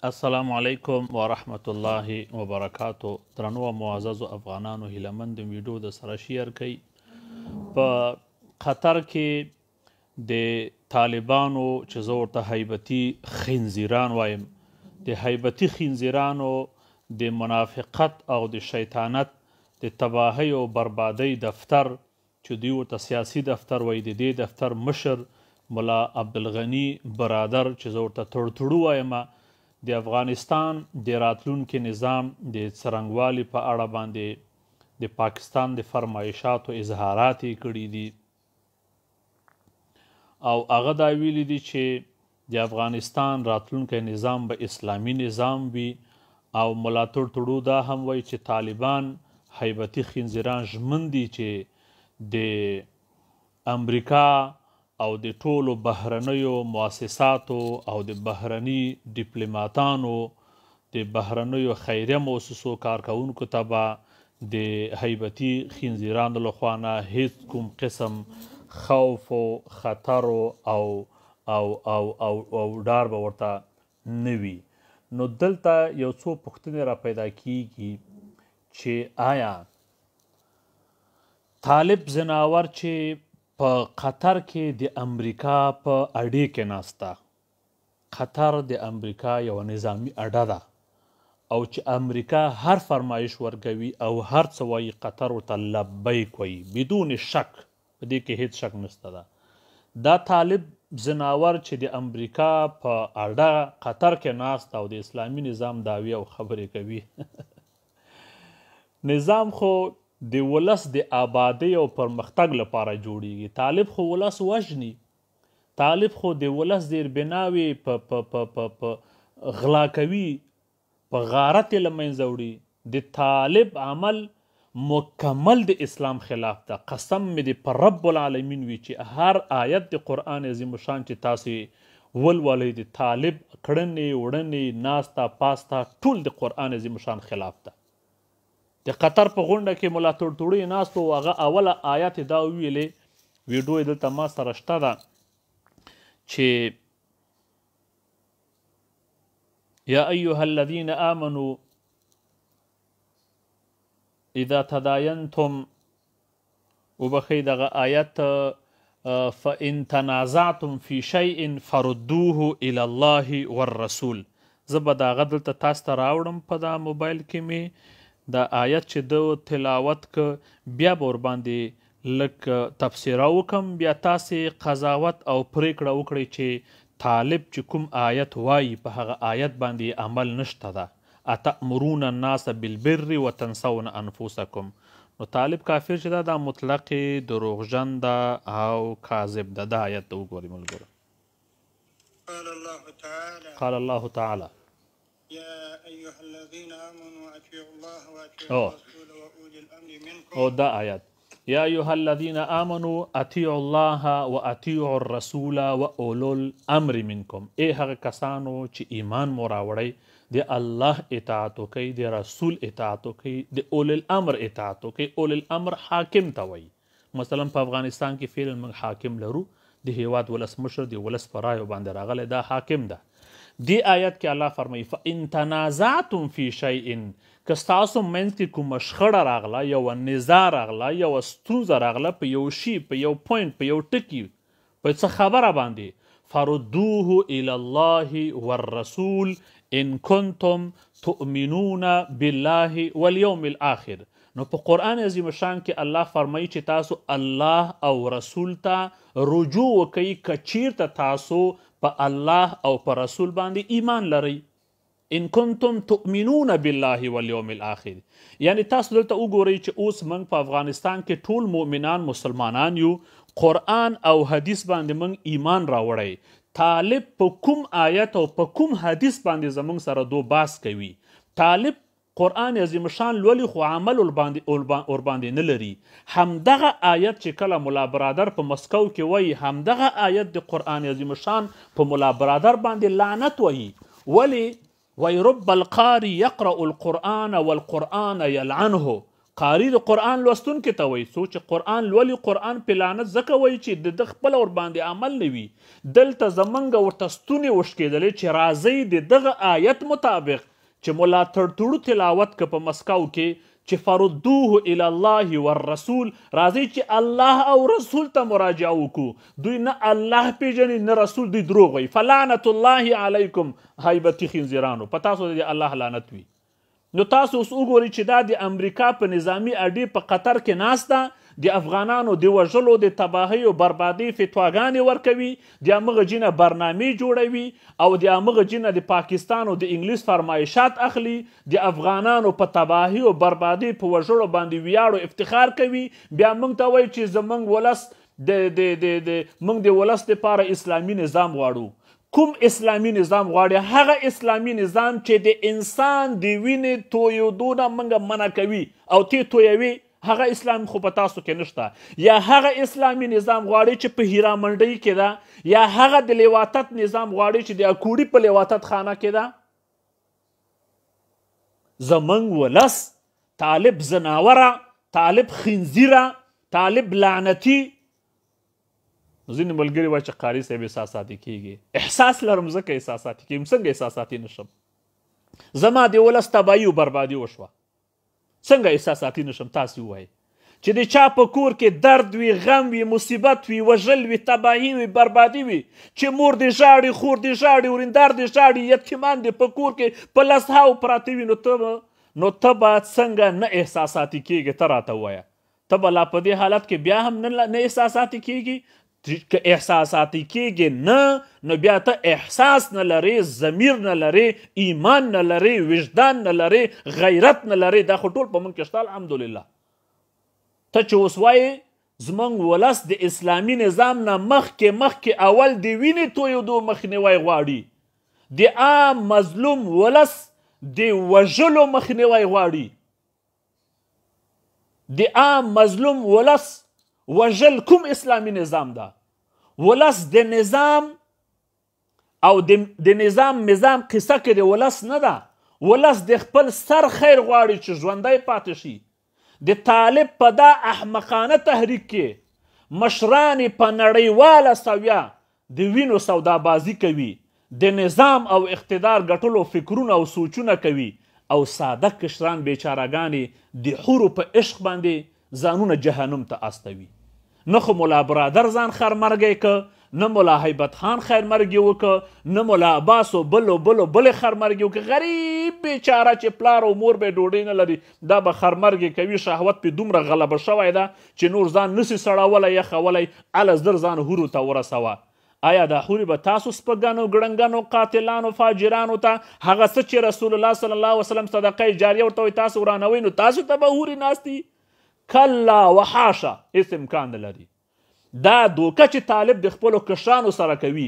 السلام علیکم ورحمت الله وبرکاتو. درنو معززو افغانانو هیلمن د ویډیو د سره شیر کوي. په قطر کې د طالبانو چې زه ورته هیبتي خنزیران وایم، د هیبتي خنزیرانو د منافقت او د شیطانت د تباهی او بربادی دفتر چې دوی ورته سیاسي دفتر وایي، د دې دفتر مشر ملا عبدالغني برادر چې زه ورته تړتړو وایم، د افغانستان د راتلونکي نظام د څرنګوالي په اړه باندې د پاکستان د فرمایشاتو اظهارات یې کړي دي او هغه دا ویلي دي چې د افغانستان راتلونکی نظام به اسلامي نظام وي. او ملا تړتړو دا هم وایي چې طالبان هیبتي خنزیران ژمن دي چې د امریکا او د ټولو بهرنیو مؤسساتو او د بهرني ډیپلوماتانو د بهرنیو خیریه مؤسسو کارکوونکو ته به د هیبتي خنزیرانو لخوا نه هیڅ کوم قسم خوف و خطر او ډار به ورته نه وي. نو دلته یو څو پوښتنې را پیدا کیږي چې آیا طالب ځناور چې په قطر کې د امریکا په اډې کې ناسته، قطر د امریکا یو نظامی اډه ده او چې امریکا هر فرمایش ورکوي او هر څه وایي قطر ورته لبیک وایي بدون شک، په دې کې هیڅ شک نشته ده. دا طالب ځناور چې د امریکا په اډه قطر کې ناست او د اسلامي نظام دعوی او خبرې کوي نظام خو د ولس د آبادی او پرمختګ لپاره جوړیږي. طالب خو ولس وژني، طالب خو د ولس زیربناوي په غلا کوي، په غارت یې له منځه وړي. د طالب عمل مکمل د اسلام خلاف ده. قسم مې د پر رب العالمین وي چې هر آیت د قرآن عظیم شان چې تاسې ولولئ د طالب کړنې وړنې ناسته پاسته ټول د قرآن عظیم شان خلاف ده. د قطر په غونډه کې ملا تړتړو ناست و، هغه اوله آیت دا ویلې، ویډیو یې دلته ما سره شته ده، چې یا ایها الذین آمنوا اذا تداینتم، وبخی دغه آیت فإن تنازعتم في شیء فردوه الى الله والرسول. زه به د هغه دلته تاسو ته راوړم په دا موبایل کې مې دا آیت چې د تلاوت که بیا به ورباندې لږ تفسیره وکم، بیا تاسې قضاوت او پریکړه وکړئ چې طالب چې کوم آیت وایي په هغه آیت باندې عمل نشته ده. اتأمرون الناس بالبر وتنسون انفسکم. نو طالب کافر چې دا مطلق دروغجن ده او کاذب ده. دا آیت ته وګورئ ملګرو. قال الله تعالی يا أيها الذين آمنوا أطيعوا الله وأطيعوا الرسول وأولي الأمر منكم. او دا آیت یا ایها الذین آمنوا اطیعوا الله واطیعوا الرسول واولو الامر منکم. ای هغه کسانو چې ایمان مو راوړی، د الله اطاعت وکئ، د رسول اطاعت وکئ، د اولي الامر اطاعت وکئ. اولي الامر حاکم ته وایي. مثلا په افغانستان کې فعلا موږ حاکم لرو، د هیواد ولسمشر د ولس په رایو باندې راغلی، دا حاکم ده. دی آیت کې الله فرمایي فإن تنازعتم فی شیء، که ستاسو منځ کې کومه شخړه راغله، یوه نزاع راغله، یوه ستونزه راغله په یو شي، په یو پوینټ، په یو ټکي، په څه خبره باندې، فردوه الی الله والرسول ان کنتم تؤمنون بالله والیوم الاخر. نو په قرآن عظیم شان کې الله فرمایي چې تاسو الله او رسول ته رجوع وکئ که چیرته تاسو په الله او په رسول باندې ایمان لرئ. ان کنتم تؤمنون بالله والیوم الاخر، یعنی تاسو دلته وګورئ چې اوس موږ په افغانستان کې ټول مؤمنان مسلمانان یو، قرآن او حدیث باندې موږ ایمان راوړی. طالب په کوم آیت او په کوم حدیث باندې زموږ سره دو باس کوي. طالب قرآن عظیم شان لولي خو عمل ورباندې نه لري. همدغه آیت چې کله ملا برادر په مسکو کې وایي، همدغه آیت د قرآن عظیم شان په ملا برادر باندې لعنت وایي. ولی وی رب القاری یقرأ القرآن والقرآن یلعنه. قاری د قرآن لوستونکي ته وایي څوک چې قرآن لولي قرآن پې لعنت ځکه وایي چې د ده خپله ورباندې عمل نه وي. دلته زمونږ ورته ستونې وشکېدلې چې راځئ د دغه آیت مطابق چې ملا تړتوړو تلاوت که په مسکو کې چې فردوه الی الله والرسول، راځئ چې الله او رسول ته مراجعه وکړو. دوی نه الله پیژني نه رسول، دوی دروغ وایي. فلعنت الله علیکم هیبتي خنزیرانو، په تاسو د الله لعنت وي. نو تاسو اوس وګورئ چې دا د امریکا په نظامي اډې په قطر کې ناسته د افغانانو د وژلو د تباهۍ او بربادۍ فتواګانې ورکوي، د همغه جینه برنامې جوړوي او د همغه جینه د پاکستان او د انګلیس فرمایشات اخلي، د افغانانو په تباهۍ او بربادۍ په وژلو باندې ویاړ او افتخار کوي. بیا موږ ته وایي چې زموږ ولس موږ د ولس دپاره اسلامي نظام غواړو. کوم اسلامي نظام غواړي؟ هغه اسلامي نظام چې د انسان د وینې تویېدو نه موږ منع کوي او تی تویوي، هغه اسلام خو په تاسو کې نشته. یا هغه اسلامي نظام غواړي چې په هیرا منډۍ کې ده، یا هغه د لیواتت نظام غواړي چې د اکوړي په لیواتت خانه کې ده. زمونږ ولس طالب زناوره، طالب خنزیره، طالب لعنتي. ځینې ملګري وایي چې قاري صاحب احساساتي کېږي. احساس لرم ځکه احساساتي کېږم. څنګه احساساتي نشم؟ زما د ولس تباهي او بربادي وشوه، څنګه احساساتي نشم؟ تاسې ووایئ چې د چا په کور کې درد وي، غم وي، مصیبت وي، وژل وي، تباهي وي، بربادي وي، چې مور دې ژاړي، خور دې ژاړي، ورندار دې ژاړي، یتیمان دې په کور کې په لسهاو پراته وي، نو ته به څنګه نه احساساتي کېږي؟ ته راته ووایه. ته به لا په دې حالت کې بیا هم نه احساساتي کېږي؟ که احساساتي کېږي نه، نو بیا ته احساس نه لرې، ضمیر نه لرې، ایمان نه لرې، وجدان نه لرې، غیرت نه لرې. دا خو ټول په موږ کې شته الحمدلله. ته چې اوس وایې زموږ ولس د اسلامي نظام نه مخکې اول د وینې تویېدو مخنیوی غواړي، د عام مظلوم ولس د وژلو مخنیوی غواړي. د عام مظلوم ولس وژل کوم اسلامي نظام ده؟ ولس د نظام او د نظام قصه کې د ولس نه ده. ولس د خپل سر خیر غواړي چې ژوندی پاتې شي. د طالب په دا احمقانه تحریک کې مشران په نړیواله سویه د وینو سودابازي کوي، د نظام او اقتدار ګټلو فکرونه او سوچونه کوي، او ساده کشران بیچارهګانې د حورو په عشق باندې ځانونه جهنم ته استوي. نه خو ملا برادر ځان خرمرګی که، نه ملا حیبت خان خرمرګي وکه، نه ملا عباس و بلې خرمرګي وکه. غریب بیچاره چې پلار او مور به ډوډۍ نه لري، دا به خرمرګي کوي. شهوت پې دومره غلبه شوی ده چې نور ځان نسي سړولی یخولی، اله زر ځان هورو ته ورسوه. آیا دا حورې به تاسو سپږنو، ګړنګنو، قاتلانو، فاجرانو ته هغه څه چې رسول الله صلی الله علیه وسلم صدقه جاریه ورته وایي تاسو ورانوئ، نو تاسو ته به حورې ناستي؟ کلا وحاشه، هېڅ امکان نه لري. دا دوکه چې طالب د خپلو کشرانو سره کوي،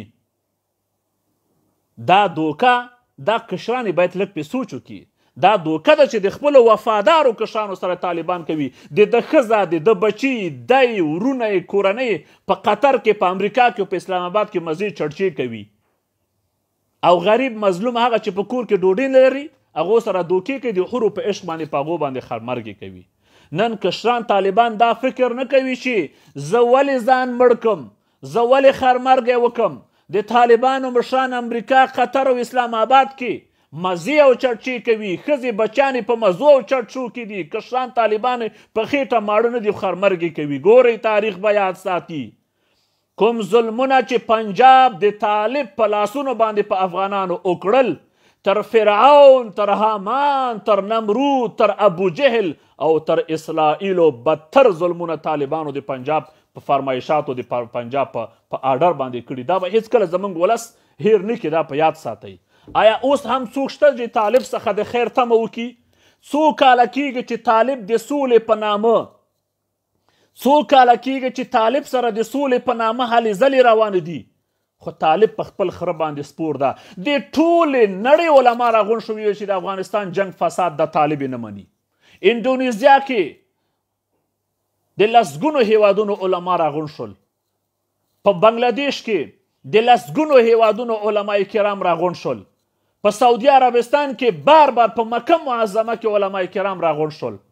دا دوکه، دا کشران باید لږ پې سوچ وکړي. دا دوکه ده چې د خپلو وفادارو کشرانو سره طالبان کوي. د ده ښځه، د ده بچي، دی، ورونه یې، کورنۍ په قطر کې، په امریکا کې، په اسلام آباد کې مزې چړچې کوي. او غریب مظلوم هغه چې په کور کې ډوډۍ نه لري، هغو سره دوکې کوي، د حورو په عشق باندې په هغو باندې خرمرګې کوي. نن کشران طالبان دا فکر نه کوي چې زه ولې ځان مړ کم، زه ولې خرمرګی وکم. د طالبانو مشران امریکا، قطر او اسلام آباد کې مزې او چړچې کوي، ښځې بچیانې په مزو او چړچو کې دي، کشران طالبان په خېټه ماړه نه دي، خرمرګې کوي. ګورئ تاریخ به یاد ساتي کوم ظلمونه چې پنجاب د طالب په لاسونو باندې په افغانانو وکړل، تر فرعون، تر هامان، تر نمرود، تر ابو جهل او تر اسرائیلو بدتر ظلمونه طالبانو د پنجاب په فرمایشاتو، د پنجاب په آرډر باندې کړي. دا به هیڅکله زموږ ولس هیر نه کړي. دا په یاد ساتئ. آیا اوس هم څوک شته چې طالب څخه د خیر تمه وکړي؟ څو کاله کېږي چې طالب د سولې په نامه، څو کاله کېږي چې طالب سره د سولې په نامه هلې ځلې روانې دي، خو طالب په خپل خره باندې سپور ده. د ټولې نړۍ علما راغونډ شوي چې د افغانستان جنگ فساد د طالب نه مني. اندونیزیا کې د لسګونو هیوادونو علما راغونډ شول. په بنګلادیش کې د لسګونو هیوادونو علما کرام راغونډ شول. په سعودي عربستان کې بار په مکه معظمه کې علما کرام راغونډ شول.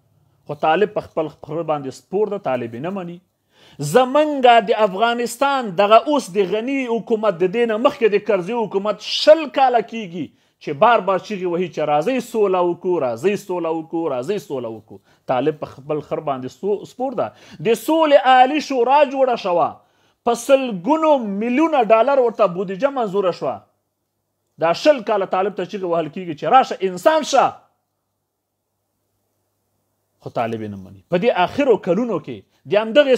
خو طالب په خپل خره باندې سپور ده، طالب یې نه مني. زمونږ د افغانستان دغه اوس د غني حکومت د دې نه مخکې د کرزي حکومت 20 کاله کیږي چې بار بار چیغې وهي چې راځئ سوله وکړو، راځئ سوله وکړو، راځئ سوله وکړو. طالب په خپل خر باندې سپور ده. د سولې عالي شورا جوړه شوه، په سلګونو میلیونه ډالر ورته بودیجه منظوره شوه. دا 20 کاله طالب ته چیغې وهل کیږي چې راشه انسان شه، خو طالب یې نه مني. په دې آخرو کلونو کې د همدغې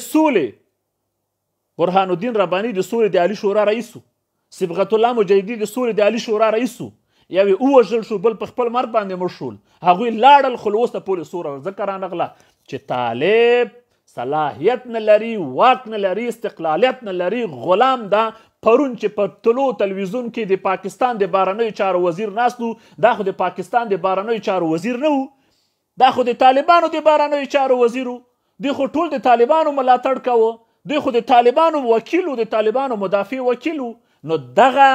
سولې برهان الدین رباني د سولې د عالي شورا رئیس و، صبغت الله مجاهدي د سولې د عالي شورا رئیس و. یو یې ووژل شو، بل په خپل مرګ باندې مړ شول. هغوی لاړل، خو اوس ته پورې سوره ځکه رانغله چې طالب صلاحیت نه لري، واک نه لري، استقلالیت نه لري، غلام ده. پرون چې په طلوع تلویزیون کې د پاکستان د بهرنیو چارو وزیر ناست و، دا خو د پاکستان د بهرنیو چارو وزیر نه و، دا خو د طالبانو د بهرنیو چارو وزیر و. دوی خو ټول د طالبانو ملاتړ کوه، دوی خو د طالبانو وکیل و، د طالبانو مدافع وکیل و. نو دغه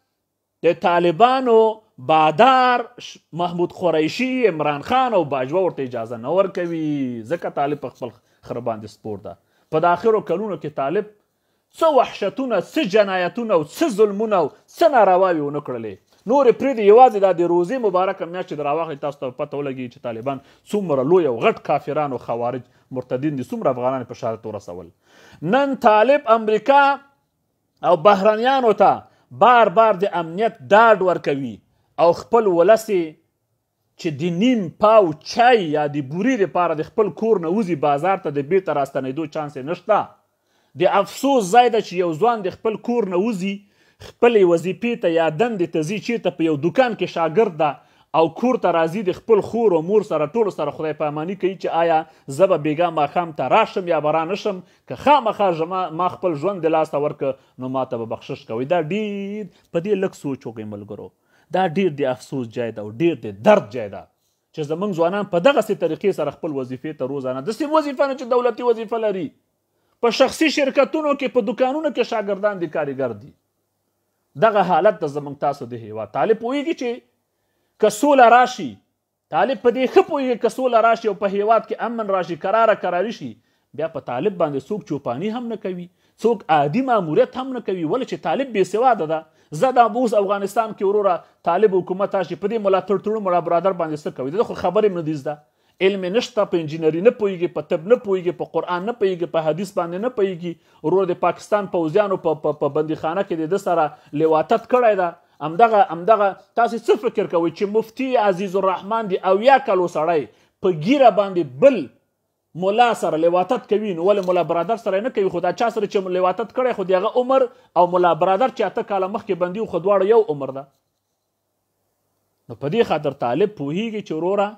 د طالبانو بادار محمود قریشي، عمران خان او باجوه ورته اجازه نه ورکوي، ځکه طالب په خپل خره باندې سپور ده. په د آخرو کلونو کې طالب څه وحشتونه، څه جنایتونه او څه ظلمونه او څه نارواوې ونه کړلې. نورې پرېږدي، یوازې دا د روزې مبارکه میاشت چې راواخلي تاسو ته پته ولګي چې طالبان څومره لوی او غټ کافران او خوارج مرتدین دي، څومره افغانان په شهادت ورسول. نن طالب امریکا او بهرنیانو ته بار بار د امنیت ډاډ ورکوي او خپل ولس چې د نیم پاو چای یا د بورې دپاره د خپل کور نه وځي بازار ته د بیرته راستنېدو چانس یې نشته. د افسوس ځای ده چې یو ځوان د خپل کور نه وځي، خپلې وظیفې ته یا دندې ته ځي، چېرته په یو دوکان کې شاګرد ده او کور ته راځي د خپل خور او مور سره ټولو سره خدای پاماني کوي چې آیا زه به بېګا ماښام ته راشم یا به رانشم، که خامخا ما خپل ژوند د لاسته ورکړه نو ما ته به بخشش کوئ. دا ډېر په دې لږ سوچ وکړئ ملګرو، دا ډېر د افسوس جای ده او ډېر د درد جای ده چې زموږ ځوانان په دغسې طریقې سره خپل وظیفې ته روزانه، داسې وظیفه نه چې دولتي وظیفه لري، په شخصي شرکتونو کې، په دوکانونو کې شاګردان دي، کارګر دي. دغه حالت د زموږ تاسو د هیواد. طالب پوهېږي چې که سوله راشي، طالب په دې ښه پوهېږي که سوله راشي او په هیواد کې امن راشي، کراري شي، بیا په طالب باندې څوک چوپاني هم نه کوي، څوک عادي ماموریت هم نه کوي، ولې چې طالب بې سواده ده. زه دا اوس افغانستان کې وروره طالب حکومت راشي، په دې ملا تړتړو مړه برادر باندې څه کوي؟ د خو خبرې هم نه دي زده، علم یې نشته، په انجینري نه پوهېږي، په طب نه پوهېږي، په قرآن نه پوهېږي، په حدیث باندې نه پوهېږي. وروره د پاکستان پوځیانو په بندیخانه کې د ده سره لواطت کړی ده. همدغه تاسې څه فکر کوئ چې مفتي عزیز الرحمن د 80 کالو سړی په ګیره باندې بل مولا سره لواطت کوي، نو ولې مولا برادر سره نه کوي؟ خو دا چا سره چې لواطت کړی خو د هغه عمر او مولا برادر چې 8 کاله مخکې بندي و، خو دواړه یو عمر ده. نو په دې خاطر طالب پوهېږي چې وروره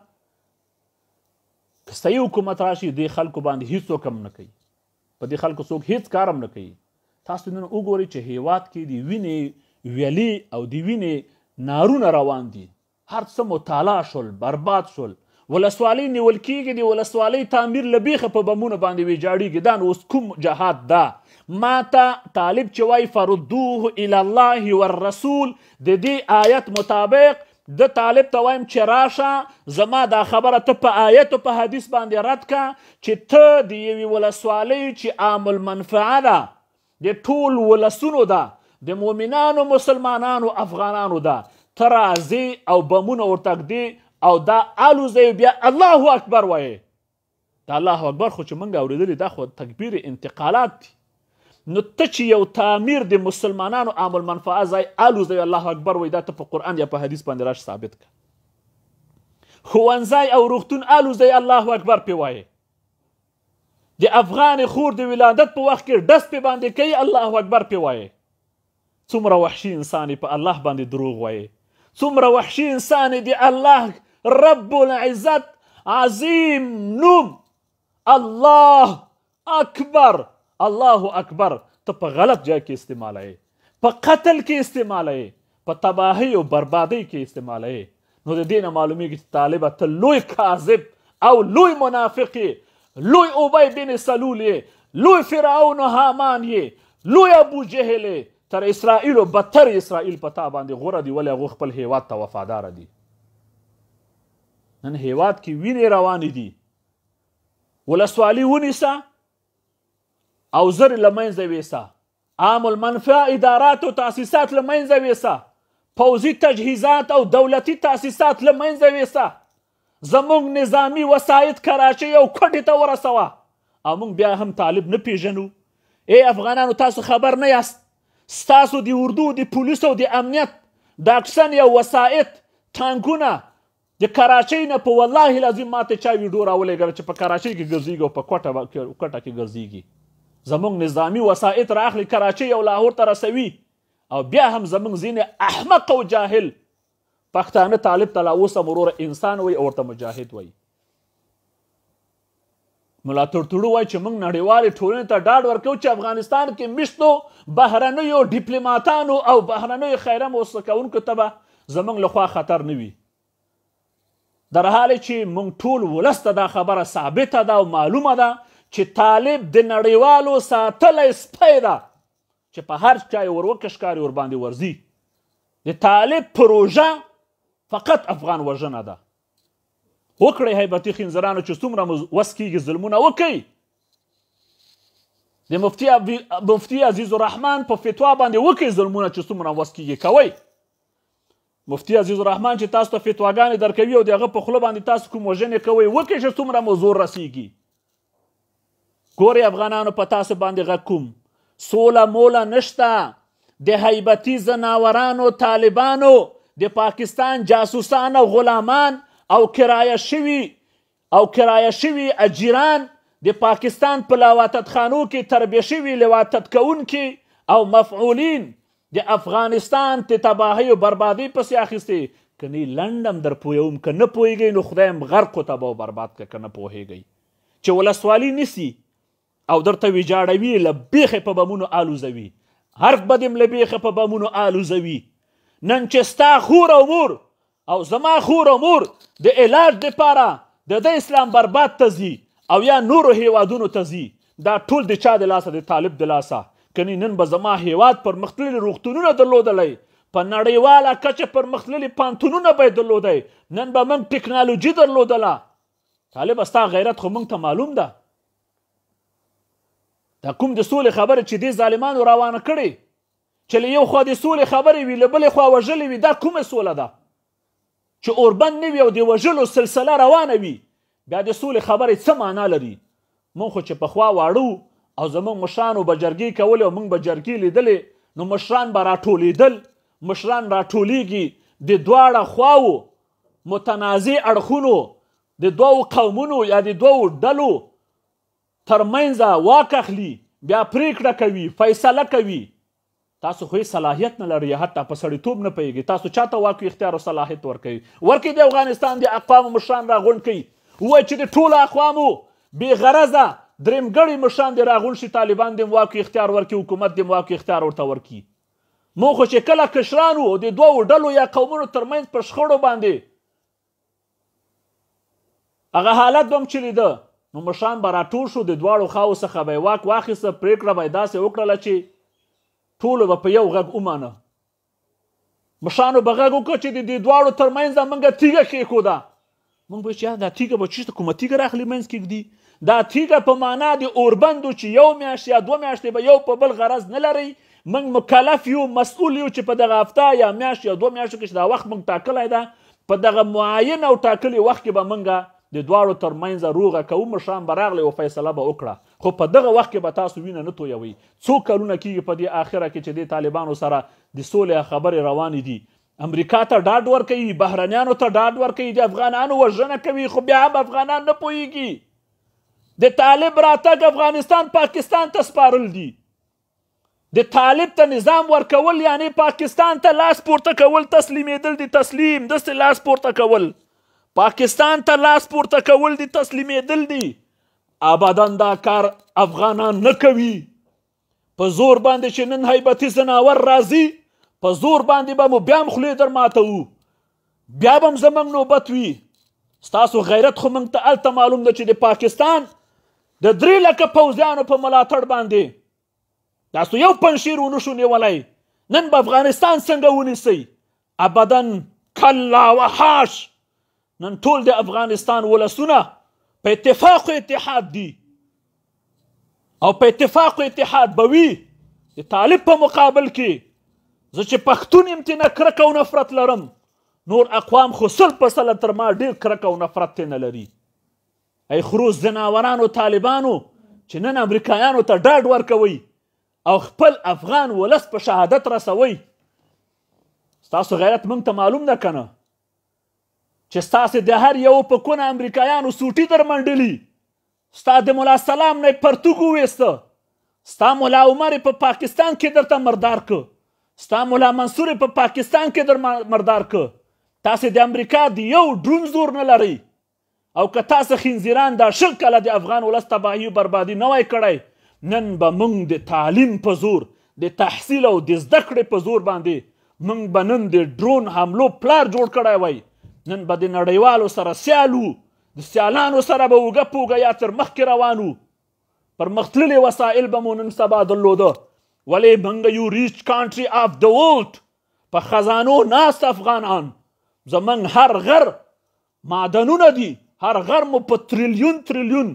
که صحیح حکومت راشي دې خلکو باندې هیڅوک هم نه کوي، په دې خلکو څوک هیڅ کار هم نه کوي. تاسو نن وګورئ چې هیواد کې د وینې ویلې او د وینې نارونه روان دي، هر څه مطالعه شول، برباد شول، ولسوالۍ نیول کېږي، د ولسوالۍ تعمیر له بیخه په بمونو باندې ویجاړېږي. دا نو اوس کوم جهاد ده؟ ما ته طالب چې وایي فردوه الی الله والرسول، د دې آیت مطابق د طالب ته وایم چې راشه زما دا خبره ته په آیت او په حدیث باندې رد کا چې ته د یوې ولسوالۍ چې عام المنفعه ده، د ټول ولسونو ده، د مؤمنانو مسلمانانو افغانانو ده، ته راځې او بمونه ورته ږدې او دا الوځئ، بیا الله اکبر وایې. دا الله اکبر خو چې موږ اورېدلي دا خو تکبیر انتقالات دي. نو ته چې یو تعمیر د مسلمانانو عام المنفعه ځای الوځئ الله اکبر وایي، دا ته په قرآن یا په حدیث باندې راشه ثابت کړه. ښوونځی او روغتون الوځئ الله اکبر پې وایې. د افغان خور د ولادت په وخت کې ډس پې باندې کوي الله اکبر پې وایې. څومره وحشي انسان په الله باندې دروغ وایي، څومره وحشي انسان د الله رب العزت عظیم نوم الله اکبر، الله اکبر ته په غلط ځای کې استعمالوي، په قتل کې استعمالوي، په تباهۍ او بربادۍ کې استعمالوي. نو د دې نه معلومیږي چې طالبه ته لوی کاذب او لوی منافق یې، لوی ابی بن سلول یې، لوی فرعون و حامان یې، لوی ابو جهل یې، تر اسرائیل و بدتر اسرائیل په تا باندې غوره دي، ولې هغوی خپل هیواد ته وفاداره دي. نن هیواد کې وینې روانې دي، ولسوالي ونیسه او زر له منځه ویسه، عام المنفعه ادارات او تاسیسات له منځه ویسه، پوځي تجهیزات او دولتي تاسیسات له منځه ویسه، زموږ نظامي وسایط کراچۍ او کوټې ته ورسوه. او موږ بیا هم طالب نه پیژنو. افغانانو تاسو خبر نه یاست، ستاسو د اردو د پولیسو او د امنیت د اکسن یو وسایط ټانکونه د کراچۍ نه په والله لازم ماته چا ویډیو راولېږله چې په کراچۍ کې ګرځېږي او په کوټه کې ګرځېږي. زموږ نظامي وسایط راخلي کراچۍ او لاهور ته رسوي، او بیا هم زموږ ځینې احمق او جاهل پښتانه طالب ته لا اوس هم وروره انسان وایي او ورته مجاهد وایي. ملا تورتوړو وایي چې موږ نړیوالې ټولنې ته ډاډ ورکوو چې افغانستان کې میشتو بهرنیو ډیپلوماتانو او بهرنیو خیره موسسه کوونکو ته به زموږ لخوا خطر نه وي، در حال چې موږ ټول ولس ته دا خبره ثابته ده او معلومه ده چې طالب د نړیوالو ساتلی سپی ده چې په هر چا یې وروکشکاري ورباندې ورځي. د طالب پروژه فقط افغان وژنه ده. وکړئ هیبتي خنزرانو چې څومره وس کېږي ظلمونه وکئ. د مفتي عزیز الرحمن په فتوا باندې وکئ ظلمونه چې څومره وس کېږي کوئ. مفتي عزیز الرحمن چې تاسو ته فتواګانې درکوي او د هغه په خوله باندې تاسو کوم وژنې کوئ وکئ چې څومره مو زور رسیږي. ګورئ افغانانو په تاسو باندې غږ کوم، سوله موله نشته. د هیبتي زناورانو طالبانو د پاکستان جاسوسان او غلامان او کرایه شوي اجیران د پاکستان په لواطتخانو کې تربیه شوي لواطت کوونکي او مفعولین د افغانستان د تباهۍ او بربادۍ پسې اخیستې. که نه لنډم در پوهوم، که نه پوهېږئ نو خدایم غرق و تباه و برباد که نه پوهېږئ. چې ولسوالي نیسي او درته ویجاړوي، له بیخې په بمونو الوزوي، هرک به دې له بیخې په بمونو الوزوي. نن چې ستا خور او مور او زما خور او مور د علاج دپاره د اسلام برباد ته ځي او یا نورو هیوادونو ته ځي، دا ټول د چا د لاسه؟ د طالب د لاسه. کنی نن به زما هیواد پرمختللي روغتونونه درلودلی، په نړیواله کچه پرمختللي پانتونونه به یې درلودی، نن به موږ ټکنالوژي درلودله. طالبه ستا غیرت خو موږ ته معلوم ده. دا کوم د سولې خبرې چې دې ظالمانو روانه کړې، چې له یو خوا د سولې خبرې وي له بلې خوا وژلې وي، دا کومه سوله ده؟ چې اوربند نه وي او د وژلو سلسله روانه وي، بیا د سولې خبرې څه معنا لري؟ موږ خو چې پخوا واړه او زموږ مشرانو به جرګې کولې او موږ به جرګې لیدلې، نو مشران به راټولېدل. مشران راټولېږي د دواړه خواو متنازع اړخونو د دوو قومونو یا د دوو ډلو ترمنځه واک اخلي، بیا پریکړه کوي، فیصله کوي. تاسو خو صلاحیت نه لرئ، حتی په سړیتوب نه پوهېږئ. تاسو چاته واک اختیار او صلاحیت ورکوئ؟ ورکوئ د افغانستان د اقوامو مشران راغونډ کوي، ووایي چې د ټولو اقوامو بې غرضه درېمګړي مشران دې راغونډ شي، طالبان دې واک اختیار ورکړي، حکومت دې واک اختیار ورته ورکړي. موږ خو چې کله کشرانو د دوو ډلو یا قومونو ترمنځ په شخړو باندې هغه حالت به هم چې لیده، نو مشران به راټول شو، د دواړو خواو څخه به یې واک واخیسته، پرېکړه به یې داسې وکړله چې ټولو به په یو غږ ومانه. مشرانو به غږ وکړه چې د دې دواړو ترمنځ موږ تیږه کېښوده. موږ به چې دا تیږه به چېرته کومه تیږه راخلي منځ کې ږدي؟ دا تیږه په معنا د اوربندو چې یو میاشت یا 2 میاشتې به یو په بل غرض نه لرئ. موږ مکلف یو، مسؤول یو چې په دغه هفته یا میاشت یا 2 میاشتو کې چې دا وخت موږ ټاکلی ده، په دغه معین او ټاکلي وخت کې به موږ د دواړو ترمنځ روغه کوو. مشران به راغلی او فیصله به وکړه، خو په دغه وخت کې به تاسو وینه نه تویوئ. څو کلونه کېږي په دې آخره کې چې د طالبانو سره د سولې خبرې روانې دي. امریکا ته ډاډ ورکوي، بهرنیانو ته ډاډ ورکوي، د افغانانو وژنه کوي، خو بیا هم افغانان نه پوهېږي. د طالب راتګ افغانستان پاکستان ته سپارل دي. د طالب ته نظام ورکول یعنی پاکستان ته لاس پورته کول، تسلیمېدل دي، تسلیم داسې لاس پورته کول. پاکستان ته لاس پورته کول دي، تسلیمېدل دي. ابدا دا کار افغانان نه کوي. په زور باندې چې نن هیبتي زناور راځي، په زور باندې به مو بیا هم خولې در ماتوو، بیا به هم زموږ نوبت وي. ستاسو غیرت خو موږ ته هلته معلوم ده چې د پاکستان د 3 لکه پوځیانو په ملاتړ باندې تاسو یو پنشیر ونشو نیولی. نن به افغانستان څنګه ونیسئ؟ ابدا کلا و حاش. نن ټول د افغانستان ولسونه په اتفاق و اتحاد دي او په اتفاق و اتحاد به وي د طالب په مقابل کې. زه چې پښتون یم ترې نه کرکه او نفرت لرم، نور اقوام خو 100% تر ما ډېر کرکه او نفرت ترې نه لري. ای خروس ځناورانو طالبانو چې نن امریکایانو ته ډاډ ورکوئ او خپل افغان ولس په شهادت رسوئ، ستاسو غیرت موږ ته معلوم ده که نه؟ چې ستاسې د هر یو په کونه امریکایانو سوټي در منډلي، ستا د ملا سلام نه یې پرتوګ وویسته، ستا ملا عمر په پاکستان کې درته مردار که، ستا ملا منصور په پاکستان کې در مردار که. تاسې د امریکا د یو ډرون زور نه لرئ، او که تاسې خنزیران دا 20 کاله د افغان ولس تباهي و بربادي نه وای کړی، نن به موږ د تعلیم په زور، د تحصیل او د زده کړې په زور باندې موږ به نن د ډرون حملو پلار جوړ کړی وای. نن به د نړیوالو سره سیال وو، د سیالانو سره به اوږه په اوږه یا تر مخکې روان وو، پرمختللي وسایل به مو نن سبا درلوده. ولې موږ یو ریچ کانټري آف د ورلډ، په خزانو ناست افغانان. زموږ هر غر معدنونه دي، هر غر مو په تریلیون تریلیون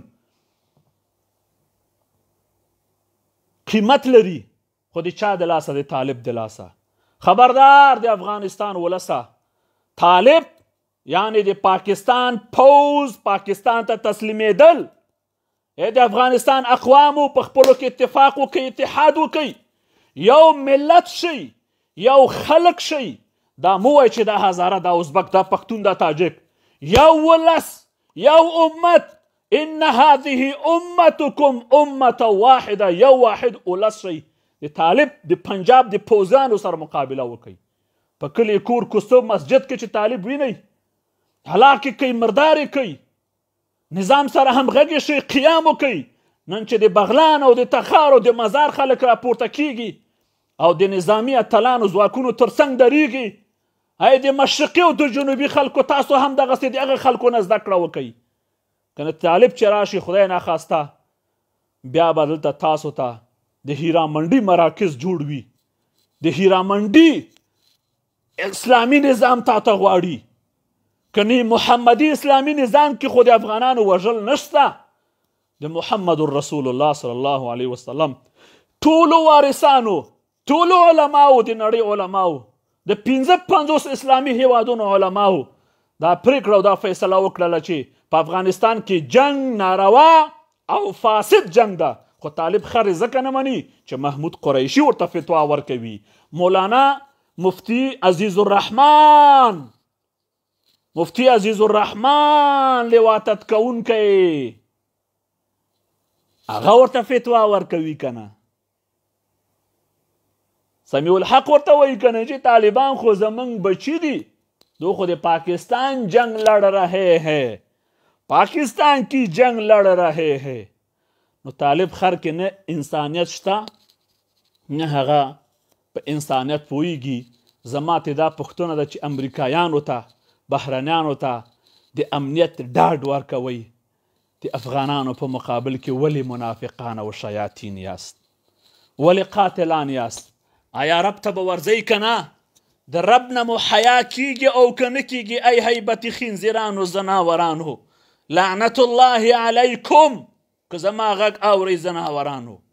قیمت لري، خو د چا د لاسه؟ د طالب د لاسه. خبردار د افغانستان ولسه، طالب یعنی د پاکستان پوز پاکستان ته تسلیمېدل، د افغانستان اقوامو په خپلو کې اتفاق وکړي، اتحاد وکړي، یو ملت شي، یو خلق شي. دا مو وایي چې دا هزاره، دا ازبک، دا پښتون، دا تاجک، یو ولس، یو امت. ان هذه امتکم امه واحده، یو واحد ولس شي. د طالب د پنجاب د پوځیانو سره مقابله وکړي، په کلي کور کوڅه مسجد کې چې طالب وینئ، هلاکې کوي، مردارې کوي، نظام سره همغږي شي، قیام وکړي. نن چې د بغلان او د تخار او د مزار خلک راپورته کیږي او د نظامي اتلانو ځواکونو ترڅنګ درېږي، ای د مشرقي او د جنوبي خلکو تاسو هم دغسې د هغه خلکو نه زده کړه وکئ. که نه طالب چې راشي خدای ناخواسته، بیا به دلته تاسو ته د هیرا منډي مراکز جوړ وي. د هیرا منډي اسلامي نظام تاته غواړي، که نه محمدي اسلامي نظام کې خو د افغانانو وژل نشته. د محمد رسول الله صلی الله علیه وسلم ټولو وارثانو، ټولو علماو، د نړۍ علماو، د 55 اسلامي هیوادونو علماو دا پریکړه او دا فیصله وکړله چې په افغانستان کې جنگ ناروا او فاسد جنگ ده. خو طالب خرې ځکه نه مني چې محمود قریشي ورته فتوا ورکوي. مولانا مفتی عزیز الرحمن، مفتی عزیز الرحمن لواتت کوونکی، هغه ورته فتوا ورکوي که نه؟ سمیع الحق ورته وایي که نه چې طالبان خو زمونږ بچي دي، دو خو د پاکستان جنگ لڑ رہے ہیں، پاکستان کی جنگ لڑ رہے ہیں. نو طالب خر کې نه انسانیت شته، نه هغه په انسانیت پوهیږي. زما ته دا پوښتنه ده چې امریکایانو ته، بهرنیانو ته د امنیت ډاډ ورکوئ، د افغانانو په مقابل کې ولې منافقان او شیاطین یاست؟ ولې قاتلان یاست؟ آیا رب ته به ورځئ که نه؟ د رب نه مو حیا کیږي او که نه کیږي؟ ای هیبتي خنزیرانو، زناورانو، لعنت الله علیکم که زما غږ اورئ زناورانو.